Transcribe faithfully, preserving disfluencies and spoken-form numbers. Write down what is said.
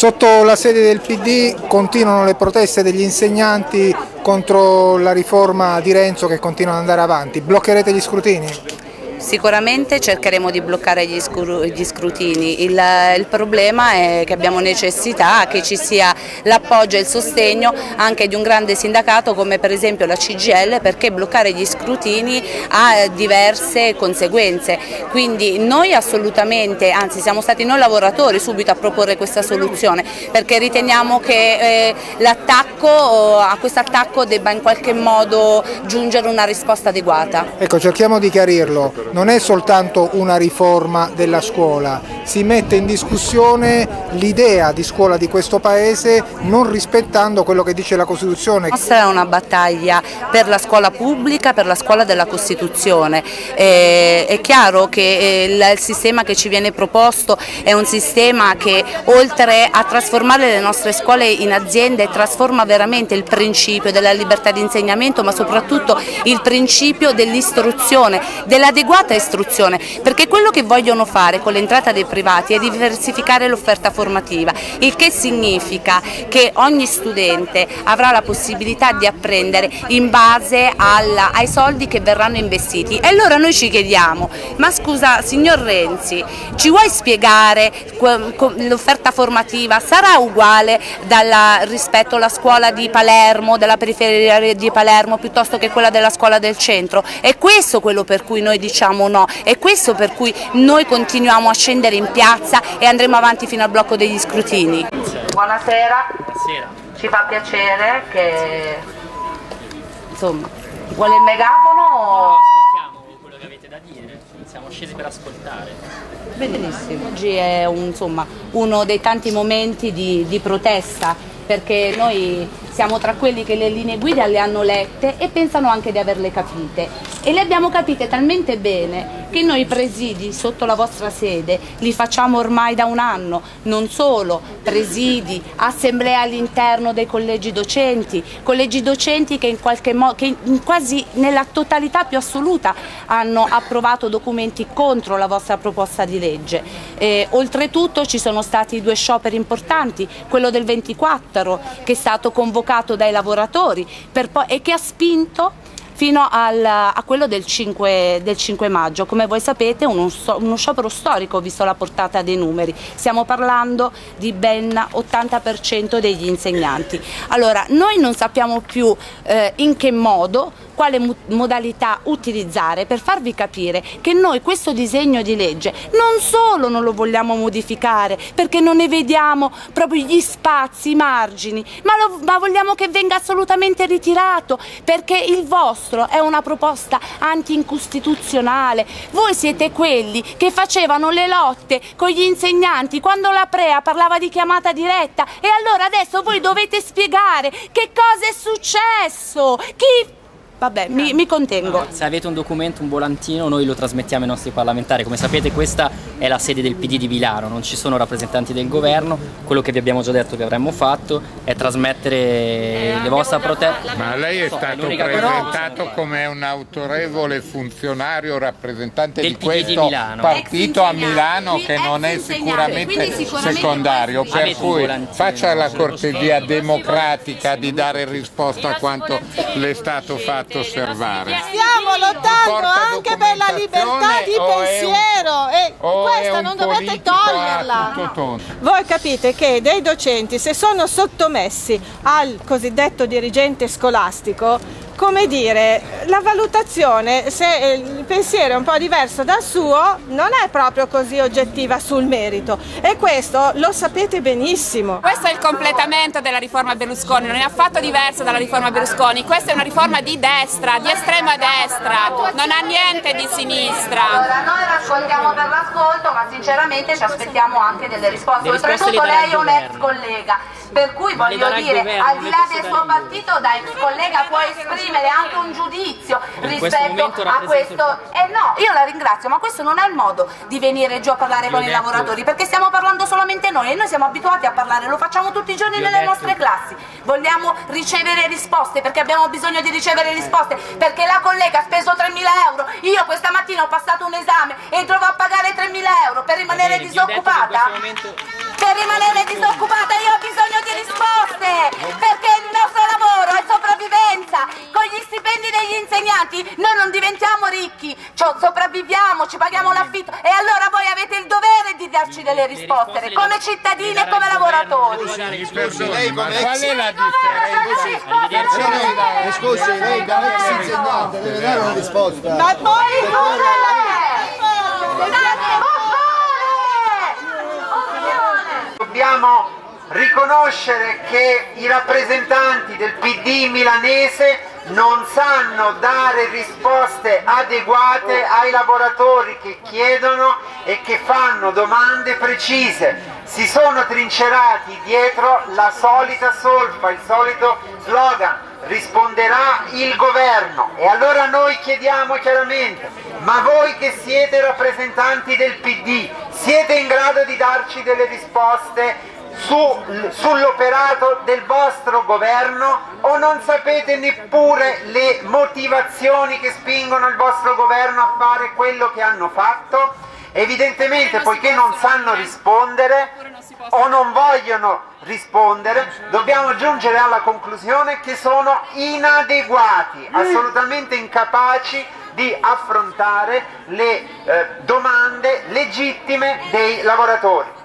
Sotto la sede del P D continuano le proteste degli insegnanti contro la riforma di Renzo che continua ad andare avanti. Bloccherete gli scrutini? Sicuramente cercheremo di bloccare gli, gli scrutini, il, il problema è che abbiamo necessità che ci sia l'appoggio e il sostegno anche di un grande sindacato come per esempio la C G I L, perché bloccare gli scrutini ha diverse conseguenze, quindi noi assolutamente, anzi siamo stati noi lavoratori subito a proporre questa soluzione, perché riteniamo che eh, l'attacco, a questo attacco debba in qualche modo giungere una risposta adeguata. Ecco, cerchiamo di chiarirlo. Non è soltanto una riforma della scuola, si mette in discussione l'idea di scuola di questo Paese non rispettando quello che dice la Costituzione. La nostra è una battaglia per la scuola pubblica, per la scuola della Costituzione. Eh, è chiaro che il, il sistema che ci viene proposto è un sistema che oltre a trasformare le nostre scuole in aziende trasforma veramente il principio della libertà di insegnamento, ma soprattutto il principio dell'istruzione, dell'adeguata istruzione, perché quello che vogliono fare con l'entrata dei privati è diversificare l'offerta formativa, il che significa che ogni studente avrà la possibilità di apprendere in base alla, ai soldi che verranno investiti. E allora noi ci chiediamo, ma scusa signor Renzi, ci vuoi spiegare l'offerta formativa sarà uguale dalla, rispetto alla scuola di Palermo, della periferia di Palermo piuttosto che quella della scuola del centro? È questo quello per cui noi diciamo no, è questo per cui noi continuiamo a scendere in piazza e andremo avanti fino al blocco degli scrutini. Buonasera, Buonasera. Ci fa piacere che insomma, vuole il megafono o... Ascoltiamo quello che avete da dire, siamo scesi per ascoltare. Benissimo, oggi è un, insomma, uno dei tanti momenti di, di protesta, perché noi siamo tra quelli che le linee guida le hanno lette e pensano anche di averle capite, e le abbiamo capite talmente bene che noi presidi sotto la vostra sede li facciamo ormai da un anno, non solo presidi, assemblee all'interno dei collegi docenti, collegi docenti che in qualche modo, che in quasi nella totalità più assoluta hanno approvato documenti contro la vostra proposta di legge. E, oltretutto ci sono stati due scioperi importanti, quello del ventiquattro che è stato convocato dai lavoratori per poi, e che ha spinto fino al, a quello del cinque, del cinque maggio. Come voi sapete uno, uno sciopero storico visto la portata dei numeri, stiamo parlando di ben ottanta per cento degli insegnanti. Allora noi non sappiamo più eh, in che modo, quale modalità utilizzare per farvi capire che noi questo disegno di legge non solo non lo vogliamo modificare perché non ne vediamo proprio gli spazi, i margini, ma, lo, ma vogliamo che venga assolutamente ritirato, perché il vostro è una proposta anti-incostituzionale. Voi siete quelli che facevano le lotte con gli insegnanti quando la Prea parlava di chiamata diretta, e allora adesso voi dovete spiegare che cosa è successo, chi... Vabbè, mi, mi contengo. Se avete un documento, un volantino, noi lo trasmettiamo ai nostri parlamentari. Come sapete questa è la sede del P D di Milano, non ci sono rappresentanti del governo. Quello che vi abbiamo già detto che avremmo fatto è trasmettere eh, le vostre proteste. Ma lei è stato presentato come un autorevole funzionario rappresentante di questo partito a Milano, che non è sicuramente secondario, per cui faccia la cortesia democratica di dare risposta a quanto le è stato fatto osservare. Stiamo lottando anche per la libertà di pensiero e questa non dovete toglierla. Voi capite che dei docenti, se sono sottomessi al cosiddetto dirigente scolastico, come dire, la valutazione, se il pensiero è un po' diverso dal suo, non è proprio così oggettiva sul merito, e questo lo sapete benissimo. Questo è il completamento della riforma Berlusconi, non è affatto diverso dalla riforma Berlusconi, questa è una riforma di destra, di estrema destra, non ha niente di sinistra. Allora noi raccogliamo per l'ascolto, ma sinceramente ci aspettiamo anche delle risposte. Oltretutto lei è un ex collega, per cui voglio dire, al di là del suo partito, da ex collega può esprimere anche un giudizio rispetto a questo. Eh no, io la ringrazio, ma questo non è il modo di venire giù a parlare con i lavoratori, perché stiamo parlando solamente noi e noi siamo abituati a parlare, lo facciamo tutti i giorni nelle nostre classi. Vogliamo ricevere risposte, perché abbiamo bisogno di ricevere risposte, perché la collega ha speso tremila euro, io questa mattina ho passato un esame e trovo a pagare tremila euro per rimanere disoccupata. per rimanere disoccupata. Io ho bisogno di risposte, perché il nostro lavoro è sopravvivenza. Con gli stipendi degli insegnanti noi non diventiamo ricchi, cioè sopravviviamo, ci paghiamo l'affitto, e allora voi avete il dovere di darci delle risposte come cittadini e come lavoratori. Scusi, lei come qual è la differenza? Scusi, lei da ex insegnante deve dare una risposta. Ma poi dobbiamo riconoscere che i rappresentanti del P D milanese non sanno dare risposte adeguate ai lavoratori che chiedono e che fanno domande precise. Si sono trincerati dietro la solita solfa, il solito slogan: risponderà il governo. E allora noi chiediamo chiaramente: ma voi che siete rappresentanti del P D, siete in grado di darci delle risposte Su, sull'operato del vostro governo, o non sapete neppure le motivazioni che spingono il vostro governo a fare quello che hanno fatto? Evidentemente, poiché non sanno rispondere o non vogliono rispondere, dobbiamo giungere alla conclusione che sono inadeguati, assolutamente incapaci di affrontare le eh, domande legittime dei lavoratori.